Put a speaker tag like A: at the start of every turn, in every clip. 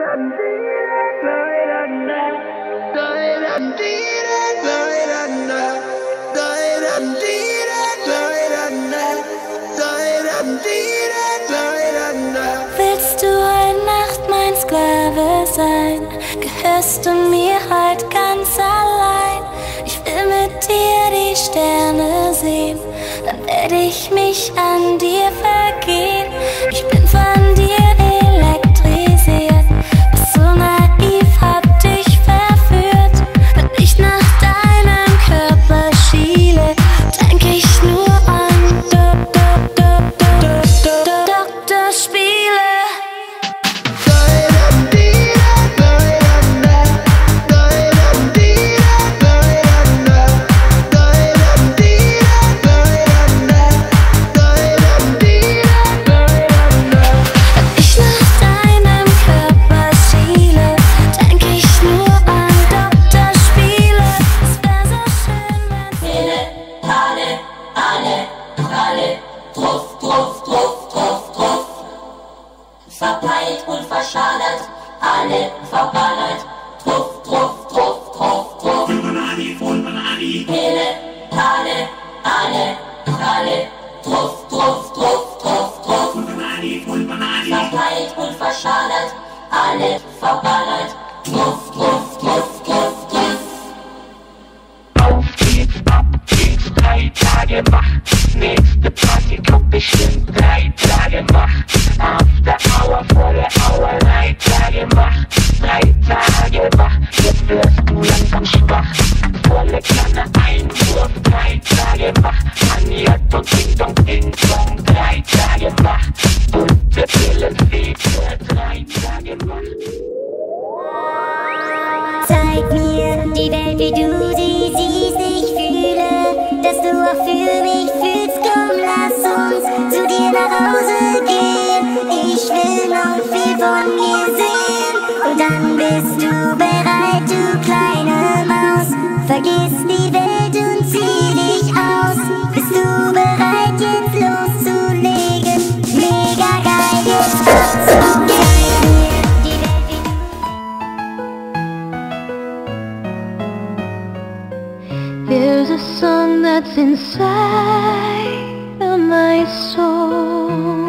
A: Willst du heute Nacht mein Sklave sein? Gehörst du mir heute ganz allein? Ich will mit dir die Sterne sehen, dann werde ich mich an dir vergehen. Ich bin von dir elektrisiert, bist so naiv, hab dich verführt. Wenn ich nach deinem Körper schiele, denk ich nur an Doktorspiele.
B: Verpeilt und verschadert, alle verballert. Truff, truff, truff, truff, truff. Pille, Palle, alle, Kralle. Truff, truff, truff, truff, truff. Verpeilt und verschadert, alle verballert. Truff, truff, truff, truff, truff.
C: Auf geht's, ab geht's, 3 Tage Macht. Nächste Party kommt bestimmt 3 Tage Macht. After Hour, volle Hour, 3 Tage Macht. 3 Tage Macht, jetzt wirst du langsam schwach. Volle Kanne Einwurf, 3 Tage Macht. Maniert und Ding-Dong, Ding-Dong, 3 Tage Macht. Bunte Pillenfee für 3 Tage Macht.
D: Zeig mir die Welt, wie du sie siehst. Ich fühle, dass du auch für mich fühlst. Komm, lass uns zu dir nach Hause gehen. Ich will noch viel von mir sehen. Und dann bist du bereit, du kleine Maus. Vergiss die Welt und zieh dich aus. Bist du bereit, jetzt loszulegen? Mega geil, jetzt abzugehen.
A: There's a song that's inside of my soul.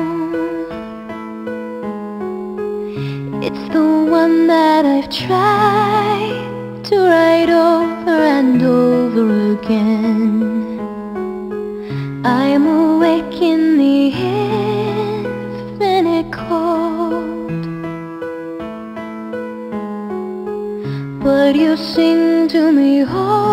A: It's the one that I've tried to write over and over again. I'm awake in the infinite cold, but you sing to me all